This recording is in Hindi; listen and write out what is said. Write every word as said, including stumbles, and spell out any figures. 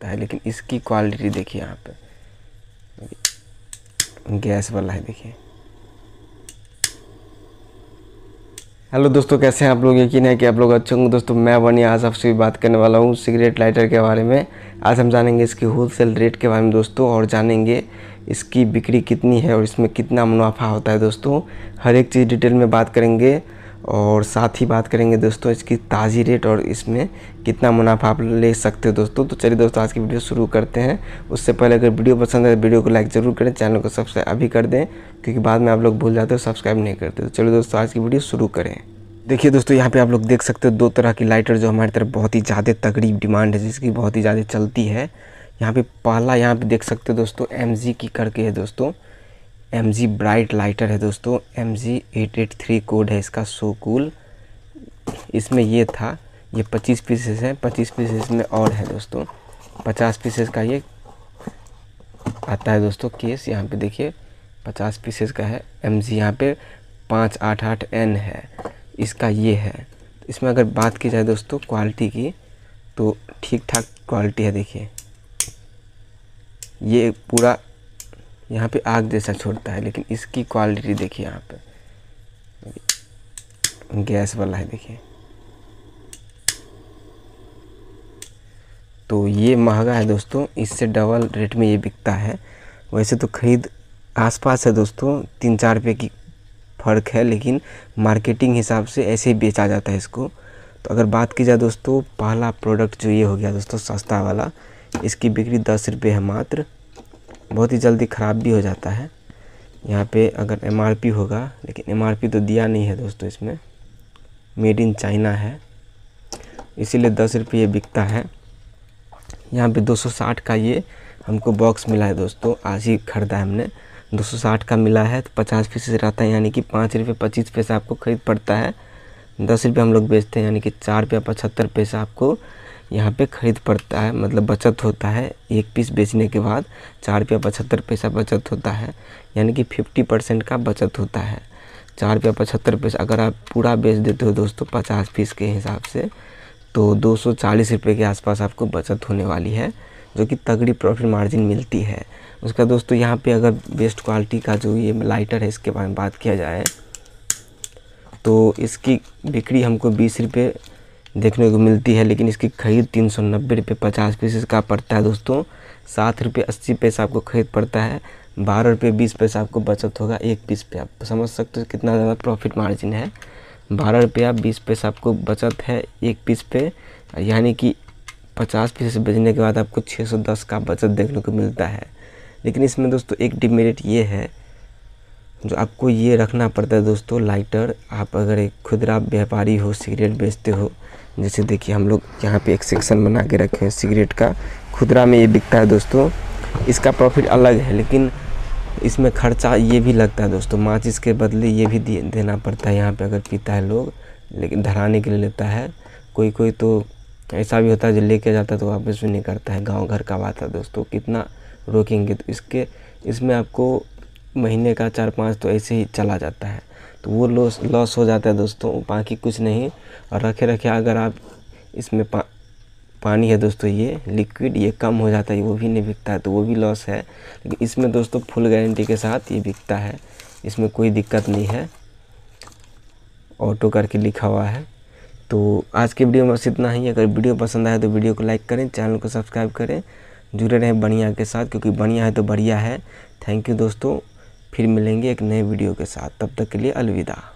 छोड़ता है, लेकिन इसकी क्वालिटी देखिए यहाँ पे गैस वाला है। देखिए हेलो दोस्तों, कैसे हैं आप लोग? यकीन है कि आप लोग अच्छे होंगे। दोस्तों मैं बनी आज आपसे भी बात करने वाला हूँ सिगरेट लाइटर के बारे में। आज हम जानेंगे इसकी होलसेल रेट के बारे में दोस्तों, और जानेंगे इसकी बिक्री कितनी है और इसमें कितना मुनाफा होता है दोस्तों। हर एक चीज़ डिटेल में बात करेंगे और साथ ही बात करेंगे दोस्तों इसकी ताज़ी रेट और इसमें कितना मुनाफा आप ले सकते हो दोस्तों। तो चलिए दोस्तों आज की वीडियो शुरू करते हैं। उससे पहले अगर वीडियो पसंद है तो वीडियो को लाइक ज़रूर करें, चैनल को सब्सक्राइब अभी कर दें, क्योंकि बाद में आप लोग भूल जाते हो सब्सक्राइब नहीं करते। तो चलिए दोस्तों आज की वीडियो शुरू करें। देखिए दोस्तों यहाँ पे आप लोग देख सकते हो दो तरह की लाइटर जो हमारी तरफ बहुत ही ज़्यादा तगड़ी डिमांड है, जिसकी बहुत ही ज़्यादा चलती है। यहाँ पे पहला यहाँ पे देख सकते हो दोस्तों एम जी की करके है दोस्तों, एम जी ब्राइट लाइटर है दोस्तों। M G eight eight three code है इसका, सो कूल। इसमें ये था, ये पच्चीस पीसेस हैं, पच्चीस पीसेस में और है दोस्तों, पचास पीसेस का ये आता है दोस्तों केस। यहाँ पे देखिए पचास पीसेस का है। एम जी यहाँ पे पाँच आठ आठ एन है इसका, ये है। इसमें अगर बात की जाए दोस्तों क्वालिटी की तो ठीक ठाक क्वालिटी है। देखिए ये पूरा यहाँ पे आग जैसा छोड़ता है, लेकिन इसकी क्वालिटी देखिए यहाँ पे गैस वाला है। देखिए तो ये महंगा है दोस्तों, इससे डबल रेट में ये बिकता है। वैसे तो खरीद आसपास है दोस्तों, तीन चार रुपये की फ़र्क है, लेकिन मार्केटिंग हिसाब से ऐसे ही बेचा जाता है इसको। तो अगर बात की जाए दोस्तों पहला प्रोडक्ट जो ये हो गया दोस्तों सस्ता वाला, इसकी बिक्री दस रुपये है मात्र। बहुत ही जल्दी ख़राब भी हो जाता है। यहाँ पे अगर एम आर पी होगा, लेकिन एम आर पी तो दिया नहीं है दोस्तों, इसमें मेड इन चाइना है, इसीलिए दस रुपये बिकता है। यहाँ पे दो सौ साठ का ये हमको बॉक्स मिला है दोस्तों, आज ही ख़रीदा है हमने। दो सौ साठ का मिला है तो पचास पीसेस रहता है, यानी कि पाँच रुपये पच्चीस पैसा आपको खरीद पड़ता है। दस रुपये हम लोग बेचते हैं, यानी कि चार रुपया पचहत्तर पैसा आपको यहाँ पे ख़रीद पड़ता है, मतलब बचत होता है। एक पीस बेचने के बाद चार रुपया पचहत्तर पैसा बचत होता है, यानी कि फिफ्टी परसेंट का बचत होता है। चार रुपया पचहत्तर पैसा अगर आप पूरा बेच देते हो दोस्तों पचास पीस के हिसाब से, तो दो सौ चालीस रुपये के आसपास आपको बचत होने वाली है, जो कि तगड़ी प्रॉफिट मार्जिन मिलती है उसका दोस्तों। यहाँ पे अगर बेस्ट क्वालिटी का जो ये लाइटर है इसके बारे में बात किया जाए तो इसकी बिक्री हमको बीस रुपये देखने को मिलती है, लेकिन इसकी खरीद तीन सौ नब्बे रुपये पचास पीसेस का पड़ता है दोस्तों। सात रुपये अस्सी पैसा आपको खरीद पड़ता है, बारह रुपये बीस पैसा आपको बचत होगा एक पीस पे। आप समझ सकते हो कितना ज़्यादा प्रॉफिट मार्जिन है। बारह रुपया बीस पैसा आपको बचत है एक पीस पे, यानी कि पचास पीस बेचने के बाद आपको छः सौ दस का बचत देखने को मिलता है। लेकिन इसमें दोस्तों एक डिमेरिट ये है, जो आपको ये रखना पड़ता है दोस्तों लाइटर। आप अगर एक खुदरा व्यापारी हो, सिगरेट बेचते हो, जैसे देखिए हम लोग यहाँ पे एक सेक्शन बना के रखे हैं सिगरेट का, खुदरा में ये बिकता है दोस्तों। इसका प्रॉफिट अलग है, लेकिन इसमें खर्चा ये भी लगता है दोस्तों, माचिस के बदले ये भी दे, देना पड़ता है यहाँ पे अगर पीता है लोग, लेकिन धराने के लिए लेता है। कोई कोई तो ऐसा भी होता है जो लेके जाता है तो वापस भी नहीं करता है। गांव घर का बात है दोस्तों, कितना रोकेंगे। तो इसके इसमें आपको महीने का चार पाँच तो ऐसे ही चला जाता है, तो वो लॉस लॉस हो जाता है दोस्तों, बाकी कुछ नहीं। और रखे रखे अगर आप इसमें पा, पानी है दोस्तों, ये लिक्विड ये कम हो जाता है, वो भी नहीं बिकता है, तो वो भी लॉस है। लेकिन इसमें दोस्तों फुल गारंटी के साथ ये बिकता है, इसमें कोई दिक्कत नहीं है, ऑटो करके लिखा हुआ है। तो आज के वीडियो में बस इतना ही। अगर वीडियो पसंद आए तो वीडियो को लाइक करें, चैनल को सब्सक्राइब करें, जुड़े रहें बढ़िया के साथ, क्योंकि बढ़िया है तो बढ़िया है। थैंक यू दोस्तों, फिर मिलेंगे एक नए वीडियो के साथ, तब तक के लिए अलविदा।